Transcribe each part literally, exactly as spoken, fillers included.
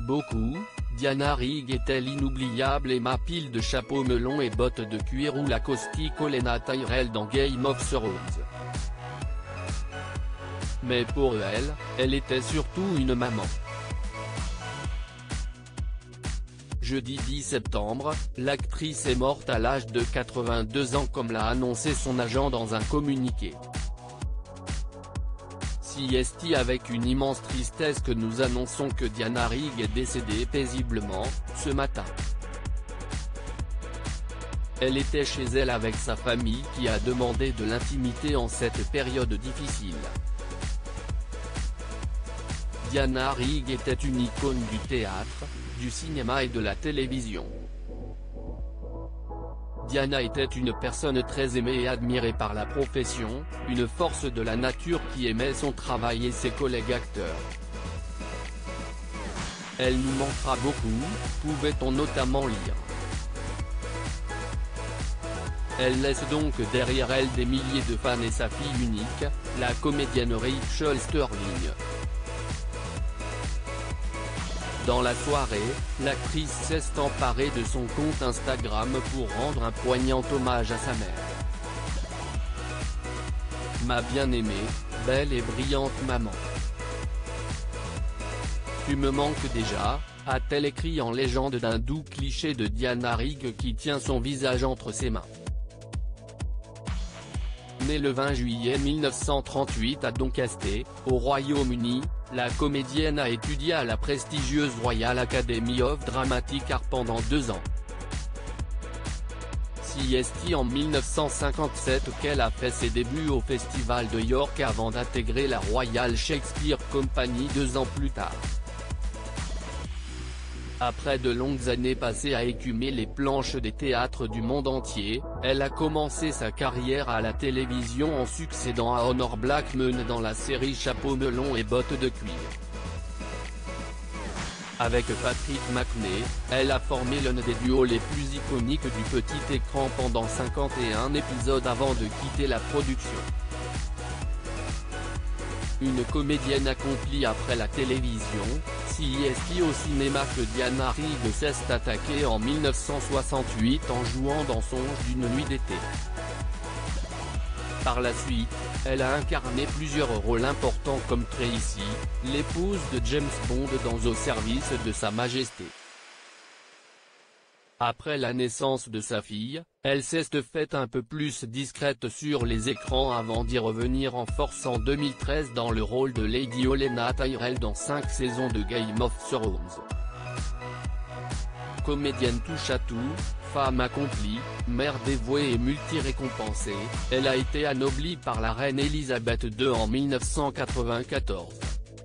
beaucoup, Diana Rigg était l'inoubliable Emma Peel de chapeau melon et bottes de cuir ou la caustique Olenna Tyrell dans Game of Thrones. Mais pour elle, elle était surtout une maman. Jeudi dix septembre, l'actrice est morte à l'âge de quatre-vingt-deux ans comme l'a annoncé son agent dans un communiqué. C'est avec une immense tristesse que nous annonçons que Diana Rigg est décédée paisiblement, ce matin. Elle était chez elle avec sa famille qui a demandé de l'intimité en cette période difficile. Diana Rigg était une icône du théâtre, du cinéma et de la télévision. Diana était une personne très aimée et admirée par la profession, une force de la nature qui aimait son travail et ses collègues acteurs. Elle nous manquera beaucoup, pouvait-on notamment lire. Elle laisse donc derrière elle des milliers de fans et sa fille unique, la comédienne Rachel Sterling. Dans la soirée, l'actrice s'est emparée de son compte Instagram pour rendre un poignant hommage à sa mère. Ma bien-aimée, belle et brillante maman. Tu me manques déjà, a-t-elle écrit en légende d'un doux cliché de Diana Rigg qui tient son visage entre ses mains. Née le vingt juillet mille neuf cent trente-huit à Doncaster, au Royaume-Uni, la comédienne a étudié à la prestigieuse Royal Academy of Dramatic Art pendant deux ans. C'est en mille neuf cent cinquante-sept qu'elle a fait ses débuts au Festival de York avant d'intégrer la Royal Shakespeare Company deux ans plus tard. Après de longues années passées à écumer les planches des théâtres du monde entier, elle a commencé sa carrière à la télévision en succédant à Honor Blackman dans la série Chapeau melon et bottes de cuir. Avec Patrick Macnee, elle a formé l'un des duos les plus iconiques du petit écran pendant cinquante et un épisodes avant de quitter la production. Une comédienne accomplie après la télévision, c'est au cinéma que Diana Rigg s'est attaquée en mille neuf cent soixante-huit en jouant dans Songe d'une nuit d'été. Par la suite, elle a incarné plusieurs rôles importants comme Tracy, l'épouse de James Bond dans Au service de Sa Majesté. Après la naissance de sa fille, elle s'est faite un peu plus discrète sur les écrans avant d'y revenir en force en deux mille treize dans le rôle de Lady Olenna Tyrell dans cinq saisons de Game of Thrones. Comédienne touche-à-tout, femme accomplie, mère dévouée et multi-récompensée, elle a été anoblie par la reine Elisabeth deux en mille neuf cent quatre-vingt-quatorze.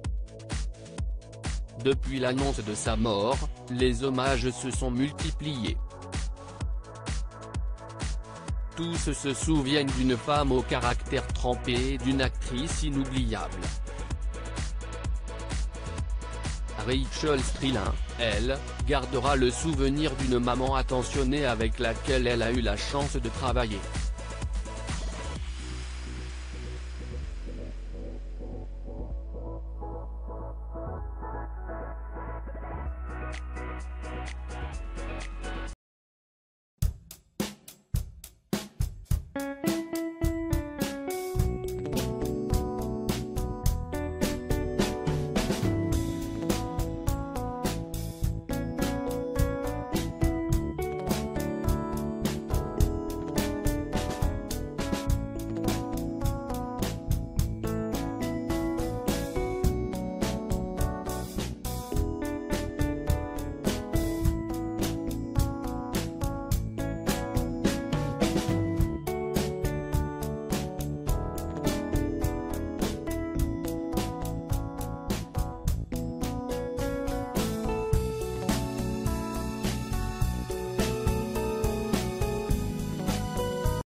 Depuis l'annonce de sa mort, les hommages se sont multipliés. Tous se souviennent d'une femme au caractère trempé et d'une actrice inoubliable. Rachel Sterling, elle, gardera le souvenir d'une maman attentionnée avec laquelle elle a eu la chance de travailler.